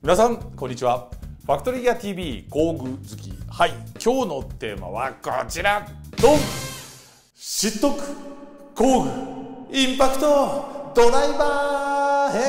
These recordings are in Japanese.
皆さんこんにちは。ファクトリーギア TV 工具好き。はい、今日のテーマはこちら。ドン。知っとく工具インパクトドライバー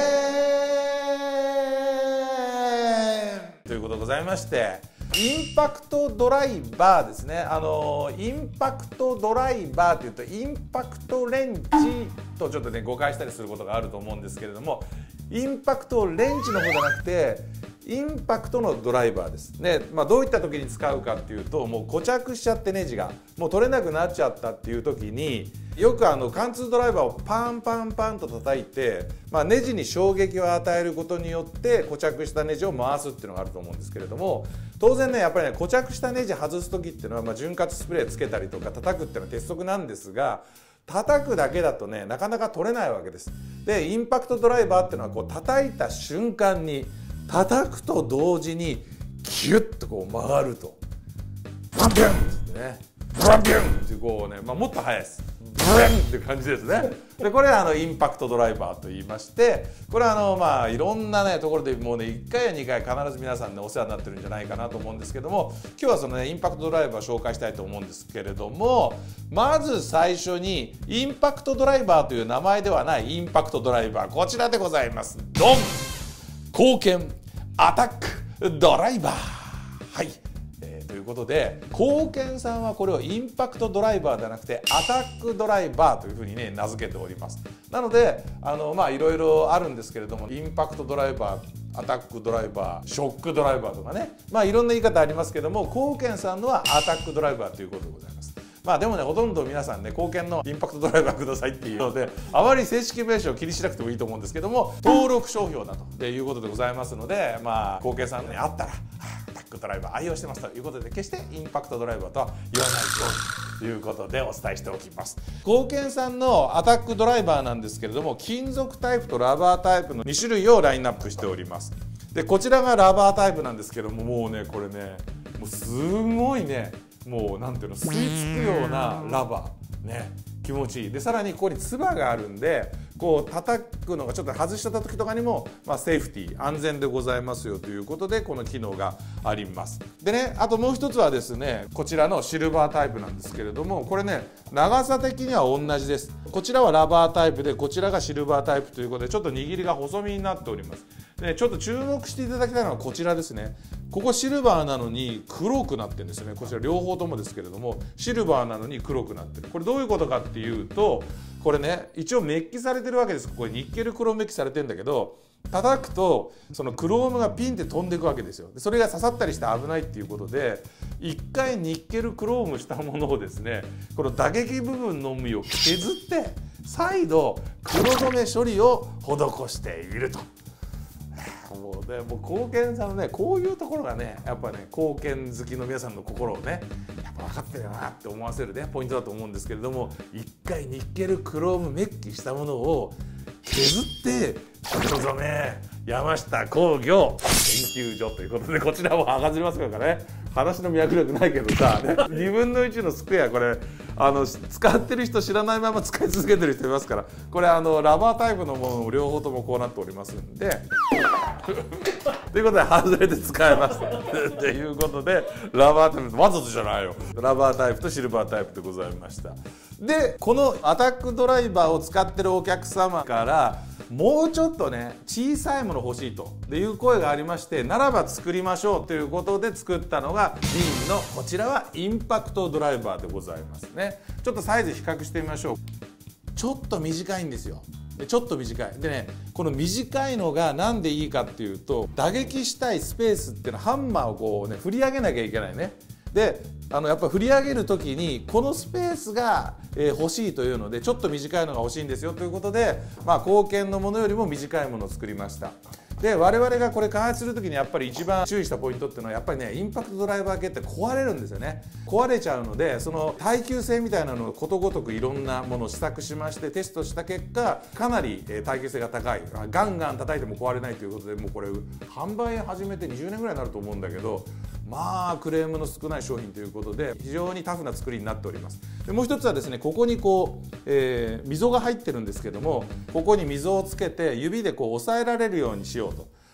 編ということでございまして、インパクトドライバーですね。インパクトドライバーというとインパクトレンチとちょっとね誤解したりすることがあると思うんですけれども、インパクトレンチの方じゃなくてインパクトのドライバーですね。どういった時に使うかっていうと、もう固着しちゃってネジがもう取れなくなっちゃったっていう時に、よく貫通ドライバーをパンパンパンと叩いて、ネジに衝撃を与えることによって固着したネジを回すっていうのがあると思うんですけれども、当然ねやっぱりね固着したネジ外す時っていうのは、潤滑スプレーつけたりとか叩くっていうのは鉄則なんですが、叩くだけだとねなかなか取れないわけです。でインパクトドライバーっていうのはこう叩いた瞬間に叩くと同時にキュッとこう曲がるとブランビュンってね、ブランビュンってこうね、もっと速いです。ブランっていう感じですね。でこれはインパクトドライバーと言いまして、これはいろんなねところでもうね1回や2回必ず皆さんねお世話になってるんじゃないかなと思うんですけども、今日はそのねインパクトドライバーを紹介したいと思うんですけれども、まず最初にインパクトドライバーという名前ではないインパクトドライバー、こちらでございます。ドン。貢献アタックドライバー。はい、ということで貢献さんはこれをインパクトドライバーではなくてアタックドライバーというふうにね名付けております。なのでいろいろあるんですけれども、インパクトドライバー、アタックドライバー、ショックドライバーとかね、いろんな言い方ありますけども、貢献さんのはアタックドライバーということでございます。でもねほとんど皆さんね貢献のインパクトドライバーくださいっていうので、あまり正式名称を気にしなくてもいいと思うんですけども、登録商標だということでございますので、貢献さんにあったらアタックドライバー愛用してますということで、決してインパクトドライバーとは言わないようということでお伝えしておきます。貢献さんのアタックドライバーなんですけれども、金属タイプとラバータイプの2種類をラインナップしております。でこちらがラバータイプなんですけども、もうねこれねもうすごいね、もうなんていうの、吸い付くようなラバーね、気持ちいい。でさらにここにつばがあるんで、こう叩くのがちょっと外しちゃった時とかにも、セーフティー安全でございますよということでこの機能があります。でね、あともう一つはですね、こちらのシルバータイプなんですけれども、これね長さ的には同じです。こちらはラバータイプで、こちらがシルバータイプということで、ちょっと握りが細身になっております。でちょっと注目していただきたいのはこちらですね。ここシルバーなのに黒くなってるんですよね。こちら両方ともですけれども、シルバーなのに黒くなってる。これどういうことかっていうと、これね一応メッキされてるわけです。これニッケルクロームメッキされてるんだけど、叩くとそのクロームがピンって飛んでいくわけですよ。でそれが刺さったりして危ないっていうことで、一回ニッケルクロームしたものをですね、この打撃部分のみを削って再度黒染め処理を施していると。もう貢献さんのねこういうところがねやっぱね貢献好きの皆さんの心をねやっぱ分かってるなって思わせるねポイントだと思うんですけれども、一回ニッケルクロームメッキしたものを削って黒染め山下工業研究所ということで、こちらも赤ずりますからね、話の脈力ないけどさ、2分の1のスクエア、これ使ってる人知らないまま使い続けてる人いますから、これラバータイプのものを両方ともこうなっておりますんでということで外れて使えますということで、ラバータイプわざとじゃないよ、ラバータイプとシルバータイプでございました。でこのアタックドライバーを使ってるお客様からもうちょっとね小さいもの欲しいという声がありまして、ならば作りましょうということで作ったのがリンのこちらはインパクトドライバーでございますね。ちょっとサイズ比較してみましょう。ちょっと短いんですよ。ちょっと短いでね、この短いのが何でいいかっていうと、打撃したいスペースっていうのはハンマーをこうね振り上げなきゃいけないね。でやっぱ振り上げる時にこのスペースが欲しいというので、ちょっと短いのが欲しいんですよということで、貢献のものよりも短いものを作りました。で我々がこれ開発する時にやっぱり一番注意したポイントっていうのは、やっぱりねインパクトドライバー系って壊れるんですよね。壊れちゃうので、その耐久性みたいなのをことごとくいろんなものを試作しましてテストした結果、かなり耐久性が高い、ガンガン叩いても壊れないということで、もうこれ販売始めて20年ぐらいになると思うんだけど、クレームの少ない商品ということで非常にタフな作りになっております。でもう一つはですね、ここにこう、溝が入ってるんですけども、ここに溝をつけて指でこう押さえられるようにしようと。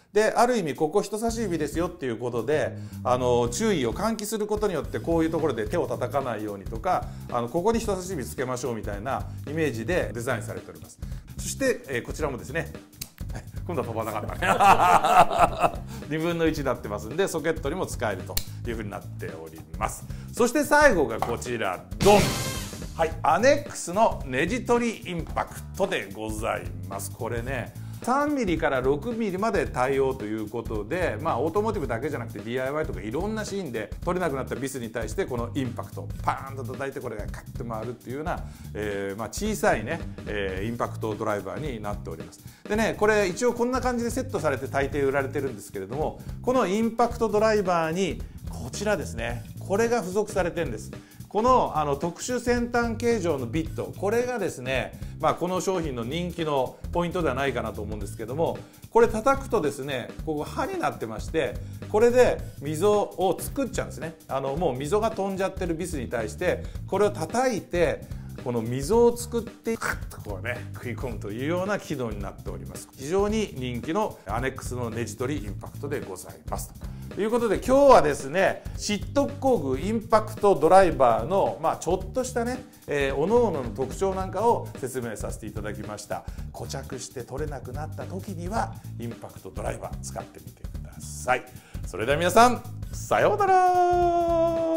である意味ここ人差し指ですよっていうことで注意を喚起することによってこういうところで手を叩かないようにとかここに人差し指つけましょうみたいなイメージでデザインされております。そして、こちらもですね今度は飛ばなかったね2分の1になってますんでソケットにも使えるというふうになっております。そして最後がこちらドン、はい、アネックスのネジ取りインパクトでございます。これね3mm から 6mm まで対応ということで、オートモーティブだけじゃなくて DIY とかいろんなシーンで取れなくなったビスに対してこのインパクトパーンと叩いてこれがカッと回るっていうような、小さいね、インパクトドライバーになっております。でねこれ一応こんな感じでセットされて大抵売られてるんですけれども、このインパクトドライバーにこちらですね、これが付属されてるんです。この特殊先端形状のビット、これがですね、この商品の人気のポイントではないかなと思うんですけども、これ叩くとですねここ刃になってまして、これで溝を作っちゃうんですね。もう溝が飛んじゃってるビスに対してこれを叩いてこの溝を作ってカッとこうね食い込むというような機能になっております。非常に人気のアネックスのネジ取りインパクトでございますということで、今日はですねシット工具インパクトドライバーのちょっとしたね各々の特徴なんかを説明させていただきました。固着して取れなくなった時にはインパクトドライバー使ってみてください。それでは皆さんさようなら。